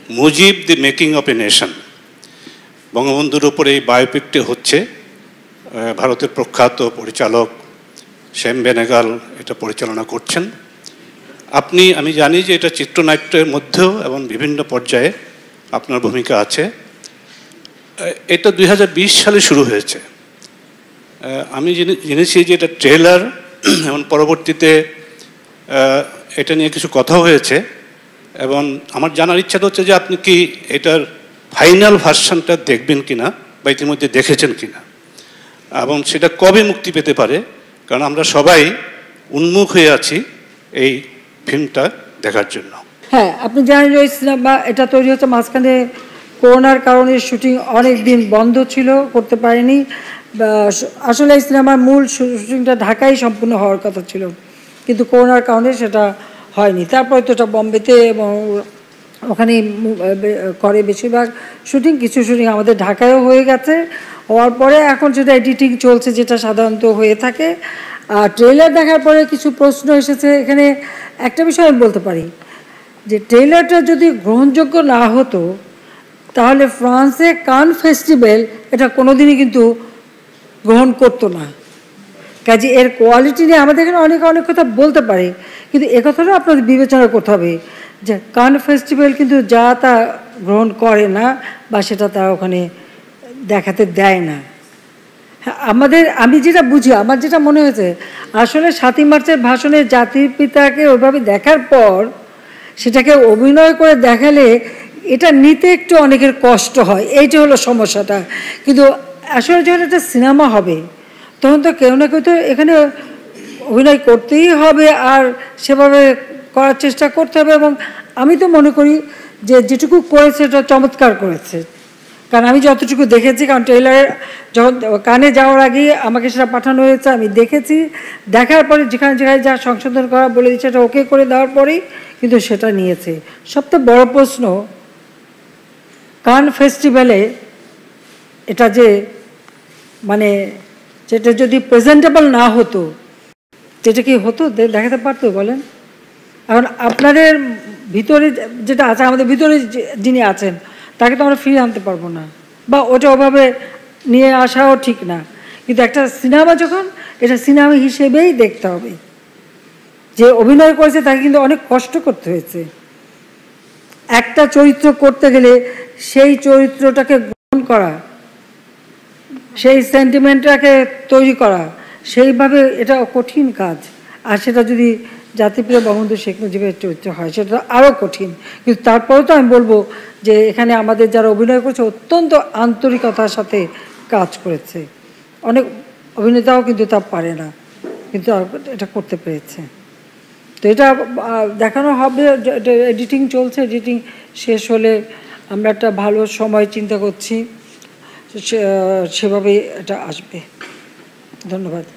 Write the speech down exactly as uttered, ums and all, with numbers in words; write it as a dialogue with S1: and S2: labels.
S1: Mujib the making of a nation, বঙ্গবন্ধুর উপরে এই বায়োপিকটি হচ্ছে। ভারতের প্রখ্যাত পরিচালক শ্যাম বেনেগাল এটা পরিচালনা করছেন। আপনি, আমি জানি যে এটা চিত্রনাট্যের মধ্যেও এবং বিভিন্ন পর্যায়ে আপনার ভূমিকা আছে। এটা দুই হাজার বিশ সালে শুরু হয়েছে। আমি জেনেছি যে এটা ট্রেলার এবং পরবর্তীতে এটা নিয়ে কিছু কথা হয়েছে, এবং আমার জানার ইচ্ছা হচ্ছে যে আপনি কি এটার ফাইনাল ভার্সনটা দেখবেন কিনা বা ইতিমধ্যে দেখেছেন কিনা, এবং সেটা কবে মুক্তি পেতে পারে, কারণ আমরা সবাই উন্মুখ হয়ে আছি এই ফিল্মটা দেখার জন্য।
S2: হ্যাঁ, আপনি জানেন যে সিনেমা এটা তৈরি হচ্ছে মাঝখানে করোনার কারণে শুটিং অনেক দিন বন্ধ ছিল, করতে পারেনি। আসলে এই সিনেমার মূল শুটিংটা ঢাকায় সম্পূর্ণ হওয়ার কথা ছিল, কিন্তু করোনার কারণে সেটা হয়নি। তারপরে তো এটা বম্বেতে এবং ওখানে করে বেশিরভাগ শুটিং, কিছু শুটিং আমাদের ঢাকায়ও হয়ে গেছে। হওয়ার পরে এখন সেটা এডিটিং চলছে, যেটা সাধারণত হয়ে থাকে। আর ট্রেলার দেখার পরে কিছু প্রশ্ন এসেছে। এখানে একটা বিষয় আমি বলতে পারি যে ট্রেলারটা যদি গ্রহণযোগ্য না হতো তাহলে ফ্রান্সে কান ফেস্টিভ্যাল এটা কোনোদিনই কিন্তু গ্রহণ করতো না। কাজে এর কোয়ালিটি নিয়ে আমাদের এখানে অনেক অনেক কথা বলতে পারে, কিন্তু এ কথাটাও আপনাদের বিবেচনা করতে হবে যে কান ফেস্টিভ্যাল কিন্তু যা তা গ্রহণ করে না বা সেটা তারা ওখানে দেখাতে দেয় না। আমাদের, আমি যেটা বুঝি, আমার যেটা মনে হয়েছে, আসলে সাতই মার্চের ভাষণে জাতির পিতাকে ওইভাবে দেখার পর সেটাকে অভিনয় করে দেখালে এটা নিতে একটু অনেকের কষ্ট হয়, এইটা হলো সমস্যাটা। কিন্তু আসলে যখন একটা সিনেমা হবে তখন তো কেউ না কেউ তো এখানে অভিনয় করতেই হবে, আর সেভাবে করার চেষ্টা করতে হবে। এবং আমি তো মনে করি যে যেটুকু করেছে এটা চমৎকার করেছে, কারণ আমি যতটুকু দেখেছি, কারণ ট্রেলারে যখন কানে যাওয়ার আগে আমাকে সেটা পাঠানো হয়েছে, আমি দেখেছি। দেখার পরে যেখানে যেখানে যা সংশোধন করা বলে দিচ্ছে এটা ওকে করে দেওয়ার পরেই কিন্তু সেটা নিয়েছে। সবথেকে বড় প্রশ্ন, কান ফেস্টিভ্যালে এটা যে মানে যেটা যদি প্রেজেন্টেবল না হতো সেটা কি হতো, দেখাতে পারতো বলেন? এখন আপনাদের ভিতরে যেটা আছে, আমাদের ভিতরে যিনি আছেন তাকে তো আমরা ফিরিয়ে আনতে পারবো না, বা ওটা ওভাবে নিয়ে আসাও ঠিক না। কিন্তু একটা সিনেমা যখন, এটা সিনেমা হিসেবেই দেখতে হবে। যে অভিনয় করেছে তাকে কিন্তু অনেক কষ্ট করতে হয়েছে। একটা চরিত্র করতে গেলে সেই চরিত্রটাকে গ্রহণ করা, সেই সেন্টিমেন্টটাকে তৈরি করা, সেইভাবে এটা কঠিন কাজ। আর সেটা যদি জাতিপ্রিয় বঙ্গবন্ধু শেখ মুজিবের চরিত্র হয় সেটা আরও কঠিন। কিন্তু তারপরেও তো আমি বলবো যে এখানে আমাদের যারা অভিনয় করেছে অত্যন্ত আন্তরিকতার সাথে কাজ করেছে। অনেক অভিনেতাও কিন্তু তা পারে না, কিন্তু এটা করতে পেরেছে। তো এটা দেখানো হবে, এডিটিং চলছে, এডিটিং শেষ হলে আমরা একটা ভালো সময় চিন্তা করছি, সেভাবেই এটা আসবে। ধন্যবাদ।